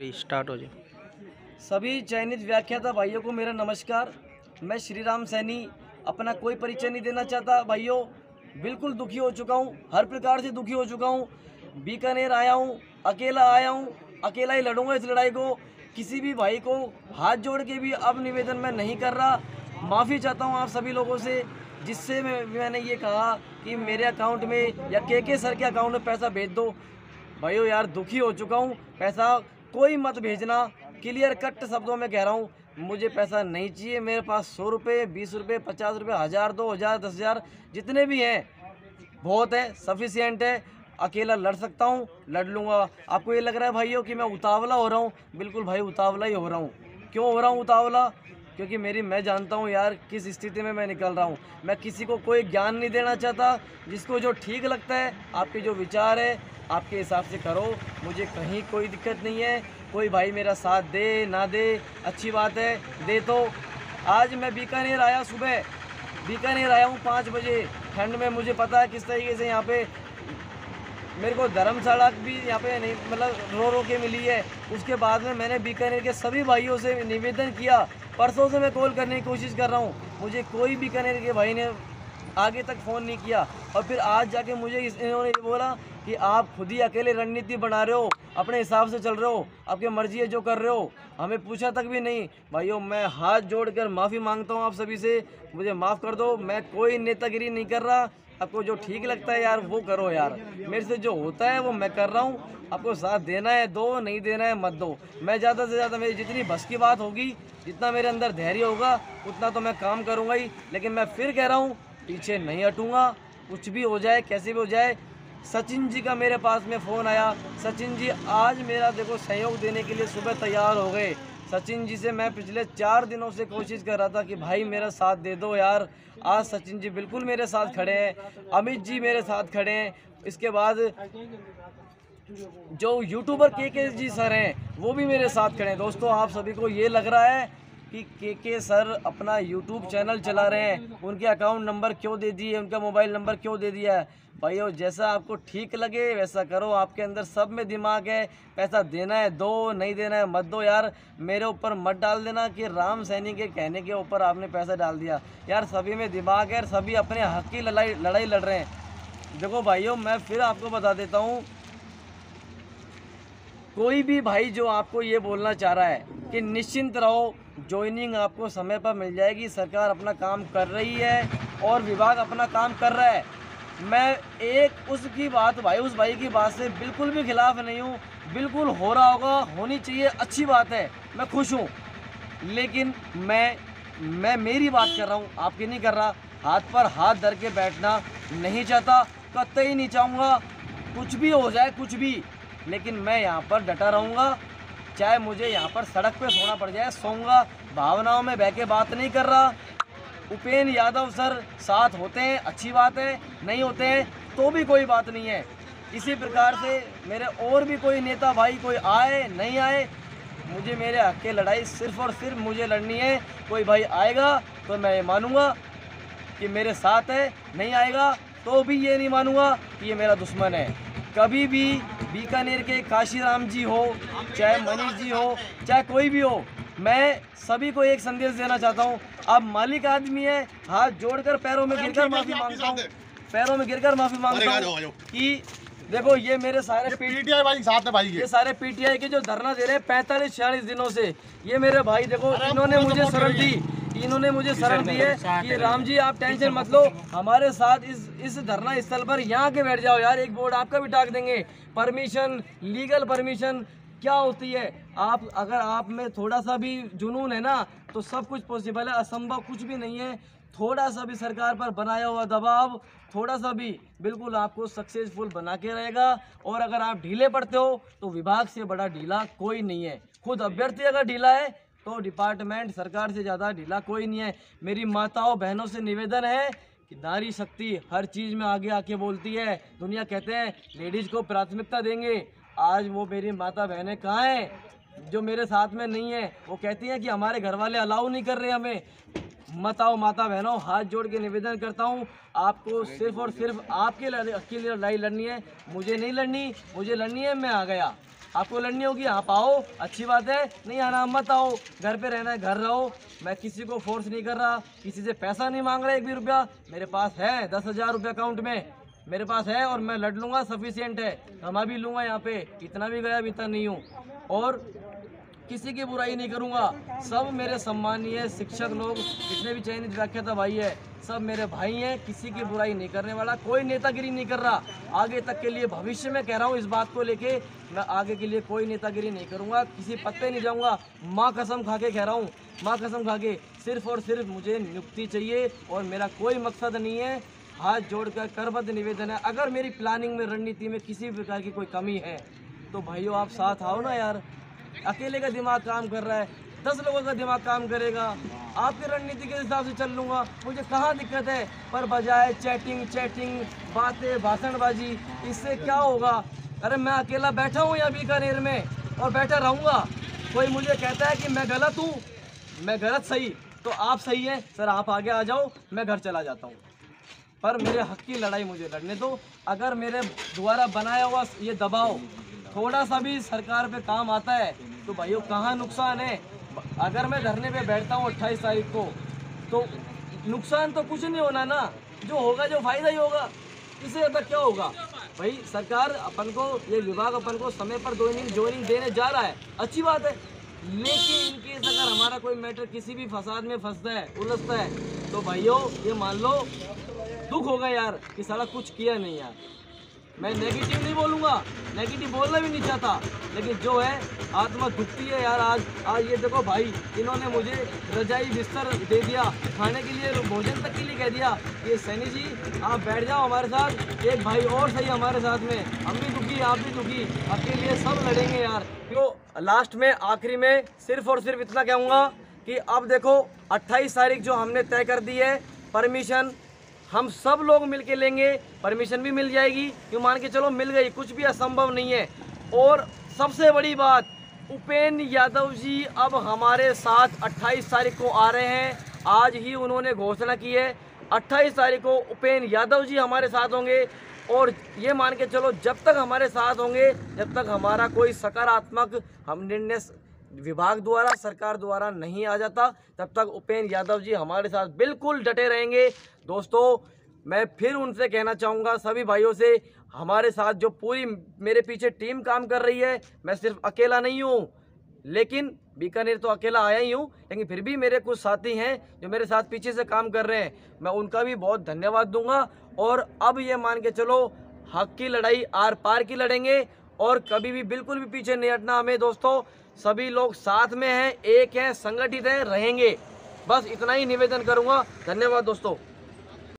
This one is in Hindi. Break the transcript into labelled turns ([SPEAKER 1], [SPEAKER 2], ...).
[SPEAKER 1] स्टार्ट हो जाए।
[SPEAKER 2] सभी चयनित व्याख्याता भाइयों को मेरा नमस्कार। मैं श्री राम सैनी अपना कोई परिचय नहीं देना चाहता। भाइयों, बिल्कुल दुखी हो चुका हूँ, हर प्रकार से दुखी हो चुका हूँ। बीकानेर आया हूँ, अकेला आया हूँ, अकेला ही लड़ूंगा इस लड़ाई को। किसी भी भाई को हाथ जोड़ के भी अब निवेदन मैं नहीं कर रहा। माफ़ी चाहता हूँ आप सभी लोगों से, जिससे मैंने ये कहा कि मेरे अकाउंट में या के सर के अकाउंट में पैसा भेज दो। भाइयों यार, दुखी हो चुका हूँ। पैसा कोई मत भेजना, क्लियर कट शब्दों में कह रहा हूँ। मुझे पैसा नहीं चाहिए। मेरे पास 100 रुपये, 20 रुपये, 50 रुपये, 1000, 2000, 10,000 जितने भी हैं बहुत है, सफिशिएंट है। अकेला लड़ सकता हूँ, लड़ लूँगा। आपको ये लग रहा है भाइयों कि मैं उतावला हो रहा हूँ? बिल्कुल भाई, उतावला ही हो रहा हूँ। क्यों हो रहा हूँ उतावला? क्योंकि मैं जानता हूँ यार किस स्थिति में मैं निकल रहा हूँ। मैं किसी को कोई ज्ञान नहीं देना चाहता। जिसको जो ठीक लगता है, आपके जो विचार है आपके हिसाब से करो, मुझे कहीं कोई दिक्कत नहीं है। कोई भाई मेरा साथ दे ना दे, अच्छी बात है, दे तो। आज मैं बीकानेर आया, सुबह बीकानेर आया हूँ 5 बजे ठंड में। मुझे पता है किस तरीके से यहाँ पे मेरे को धर्मशाला भी यहाँ पे नहीं, मतलब रो के मिली है। उसके बाद में मैंने बीकानेर के सभी भाइयों से निवेदन किया। परसों से मैं कॉल करने की कोशिश कर रहा हूँ, मुझे कोई बीकानेर के भाई ने आगे तक फ़ोन नहीं किया। और फिर आज जाके मुझे इन्होंने ये बोला कि आप खुद ही अकेले रणनीति बना रहे हो, अपने हिसाब से चल रहे हो, आपकी मर्जी है जो कर रहे हो, हमें पूछा तक भी नहीं। भाइयों, मैं हाथ जोड़कर माफ़ी मांगता हूँ आप सभी से, मुझे माफ़ कर दो। मैं कोई नेतागिरी नहीं कर रहा। आपको जो ठीक लगता है यार वो करो यार, मेरे से जो होता है वो मैं कर रहा हूँ। आपको साथ देना है दो, नहीं देना है मत दो। मैं ज़्यादा से ज़्यादा, मेरी जितनी बस की बात होगी, जितना मेरे अंदर धैर्य होगा, उतना तो मैं काम करूँगा ही। लेकिन मैं फिर कह रहा हूँ, पीछे नहीं हटूँगा। कुछ भी हो जाए, कैसे भी हो जाए। सचिन जी का मेरे पास में फ़ोन आया। सचिन जी आज मेरा देखो सहयोग देने के लिए सुबह तैयार हो गए। सचिन जी से मैं पिछले 4 दिनों से कोशिश कर रहा था कि भाई मेरा साथ दे दो यार। आज सचिन जी बिल्कुल मेरे साथ खड़े हैं। अमित जी मेरे साथ खड़े हैं। इसके बाद जो यूट्यूबर के जी सर हैं वो भी मेरे साथ खड़े हैं। दोस्तों, आप सभी को ये लग रहा है कि के सर अपना यूट्यूब चैनल चला रहे हैं, उनके अकाउंट नंबर क्यों दे दिए, उनका मोबाइल नंबर क्यों दे दिया है? भाइयों, जैसा आपको ठीक लगे वैसा करो। आपके अंदर सब में दिमाग है, पैसा देना है दो, नहीं देना है मत दो। यार मेरे ऊपर मत डाल देना कि राम सैनी के कहने के ऊपर आपने पैसा डाल दिया। यार सभी में दिमाग है, सभी अपने हक की लड़ाई लड़ रहे हैं। देखो भाइयों, मैं फिर आपको बता देता हूँ, कोई भी भाई जो आपको ये बोलना चाह रहा है कि निश्चिंत रहो, ज्वाइनिंग आपको समय पर मिल जाएगी, सरकार अपना काम कर रही है और विभाग अपना काम कर रहा है। मैं उसकी बात भाई, उस भाई की बात से बिल्कुल भी खिलाफ नहीं हूँ। बिल्कुल हो रहा होगा, होनी चाहिए, अच्छी बात है, मैं खुश हूँ। लेकिन मैं मेरी बात कर रहा हूँ, आपकी नहीं कर रहा। हाथ पर हाथ धर के बैठना नहीं चाहता, कतई नहीं चाहूँगा। कुछ भी हो जाए, कुछ भी, लेकिन मैं यहाँ पर डटा रहूँगा। चाहे मुझे यहाँ पर सड़क पे सोना पड़ जाए, सोऊंगा। भावनाओं में बह के बात नहीं कर रहा। उपेंद्र यादव सर साथ होते हैं, अच्छी बात है, नहीं होते हैं तो भी कोई बात नहीं है। इसी प्रकार से मेरे और भी कोई नेता भाई, कोई आए नहीं आए, मुझे मेरे हक की लड़ाई सिर्फ और सिर्फ मुझे लड़नी है। कोई भाई आएगा तो मैं ये मानूंगा कि मेरे साथ है, नहीं आएगा तो भी ये नहीं मानूंगा कि ये मेरा दुश्मन है। कभी भी बीकानेर के काशीराम जी हो, चाहे मनीष जी हो, चाहे कोई भी हो, मैं सभी को एक संदेश देना चाहता हूँ। आप मालिक आदमी है, हाथ जोड़कर पैरों में गिरकर माफ़ी मांगता हूँ, पैरों में गिरकर माफ़ी मांगता हूँ कि देखो ये मेरे सारे
[SPEAKER 3] पीटीआई भाई साथ है भाई,
[SPEAKER 2] ये सारे पीटीआई के जो धरना दे रहे हैं 45-46 दिनों से, ये मेरे भाई देखो, इन्होंने मुझे शरण दी, इन्होंने मुझे शरण दी है कि राम जी आप टेंशन मत लो, हमारे साथ इस धरना स्थल पर यहाँ के बैठ जाओ यार, एक बोर्ड आपका भी टाक देंगे। परमिशन, लीगल परमिशन क्या होती है? अगर आप में थोड़ा सा भी जुनून है ना तो सब कुछ पॉसिबल है, असंभव कुछ भी नहीं है। थोड़ा सा भी सरकार पर बनाया हुआ दबाव, थोड़ा सा भी, बिल्कुल आपको सक्सेसफुल बना के रहेगा। और अगर आप ढीले पड़ते हो तो विभाग से बड़ा ढीला कोई नहीं है। खुद अभ्यर्थी अगर ढीला है तो डिपार्टमेंट, सरकार से ज़्यादा ढीला कोई नहीं है। मेरी माताओं बहनों से निवेदन है कि नारी शक्ति हर चीज़ में आगे आके बोलती है। दुनिया कहते हैं लेडीज़ को प्राथमिकता देंगे, आज वो मेरी माता बहनें कहाँ हैं जो मेरे साथ में नहीं है? वो कहती हैं कि हमारे घर वाले अलाउ नहीं कर रहे हमें। मत आओ माता बहनों, हाथ जोड़ के निवेदन करता हूँ, आपको सिर्फ और सिर्फ आपके लिए लड़ाई लड़नी है, मुझे नहीं लड़नी। मुझे लड़नी है, मैं आ गया। आपको लड़नी होगी आप आओ, अच्छी बात है, नहीं आना मत आओ, घर पे रहना है घर रहो। मैं किसी को फोर्स नहीं कर रहा, किसी से पैसा नहीं मांग रहा, एक भी रुपया। मेरे पास है 10,000 रुपया अकाउंट में मेरे पास है, और मैं लड़ लूँगा, सफिशिएंट है, कमा भी लूँगा यहाँ पे, इतना भी गया बीता नहीं हूँ, और किसी की बुराई नहीं करूँगा। सब मेरे सम्मानीय शिक्षक लोग, जितने भी चयनित व्याख्याता भाई है, सब मेरे भाई हैं, किसी की बुराई नहीं करने वाला, कोई नेतागिरी नहीं कर रहा। आगे तक के लिए भविष्य में कह रहा हूँ, इस बात को लेके मैं आगे के लिए कोई नेतागिरी नहीं करूँगा, किसी पद पे नहीं जाऊँगा। माँ कसम खा के कह रहा हूँ, माँ कसम खा के, सिर्फ और सिर्फ मुझे नियुक्ति चाहिए, और मेरा कोई मकसद नहीं है। हाथ जोड़कर करबद्ध निवेदन है, अगर मेरी प्लानिंग में, रणनीति में किसी भी प्रकार की कोई कमी है तो भाइयों आप साथ आओ ना यार। अकेले का दिमाग काम कर रहा है, 10 लोगों का दिमाग काम करेगा, आपकी रणनीति के हिसाब से चल लूँगा, मुझे कहाँ दिक्कत है। पर बजाय चैटिंग बातें, भाषणबाजी, इससे क्या होगा। अरे मैं अकेला बैठा हूँ यहाँ बीकानेर में, और बैठा रहूँगा। कोई मुझे कहता है कि मैं गलत हूँ, मैं गलत सही, तो आप सही हैं सर, आप आगे आ जाओ, मैं घर चला जाता हूँ, पर मेरे हक की लड़ाई मुझे लड़ने दो। अगर मेरे द्वारा बनाया हुआ ये दबाव थोड़ा सा भी सरकार पे काम आता है तो भाइयों कहाँ नुकसान है। अगर मैं धरने पे बैठता हूँ 28 तारीख को, तो नुकसान तो कुछ नहीं होना ना, जो होगा जो फायदा ही होगा, इससे ज़्यादा क्या होगा। भाई सरकार अपन को, ये विभाग अपन को समय पर ज्वाइनिंग देने जा रहा है, अच्छी बात है, लेकिन इनकेस अगर हमारा कोई मैटर किसी भी फसाद में फंसता है, उलझता है, तो भाइयों ये मान लो दुख होगा यार कि साला कुछ किया नहीं यार। मैं नेगेटिव नहीं बोलूँगा, नेगेटिव बोलना भी नहीं चाहता, लेकिन जो है आत्मा दुखती है यार। आज ये देखो भाई, इन्होंने मुझे रजाई बिस्तर दे दिया, खाने के लिए, भोजन तक के लिए कह दिया कि सैनी जी आप बैठ जाओ हमारे साथ, एक भाई और सही हमारे साथ में, हम भी दुखी आप भी दुखी, अकेले सब लड़ेंगे यार। तो लास्ट में, आखिरी में सिर्फ और सिर्फ इतना कहूँगा कि अब देखो 28 तारीख जो हमने तय कर दी है, परमिशन हम सब लोग मिलके लेंगे, परमिशन भी मिल जाएगी, क्यों मान के चलो मिल गई, कुछ भी असंभव नहीं है। और सबसे बड़ी बात, उपेंद्र यादव जी अब हमारे साथ 28 तारीख को आ रहे हैं, आज ही उन्होंने घोषणा की है, 28 तारीख को उपेंद्र यादव जी हमारे साथ होंगे। और ये मान के चलो जब तक हमारे साथ होंगे, जब तक हमारा कोई सकारात्मक हम निर्णय विभाग द्वारा, सरकार द्वारा नहीं आ जाता, तब तक उपेंद्र यादव जी हमारे साथ बिल्कुल डटे रहेंगे। दोस्तों मैं फिर उनसे कहना चाहूँगा, सभी भाइयों से, हमारे साथ जो पूरी मेरे पीछे टीम काम कर रही है, मैं सिर्फ अकेला नहीं हूँ, लेकिन बीकानेर तो अकेला आया ही हूँ, लेकिन फिर भी मेरे कुछ साथी हैं जो मेरे साथ पीछे से काम कर रहे हैं, मैं उनका भी बहुत धन्यवाद दूंगा। और अब ये मान के चलो हक की लड़ाई आर पार की लड़ेंगे, और कभी भी बिल्कुल भी पीछे नहीं हटना हमें। दोस्तों सभी लोग साथ में हैं, एक हैं, संगठित हैं, रहेंगे, बस इतना ही निवेदन करूँगा। धन्यवाद दोस्तों।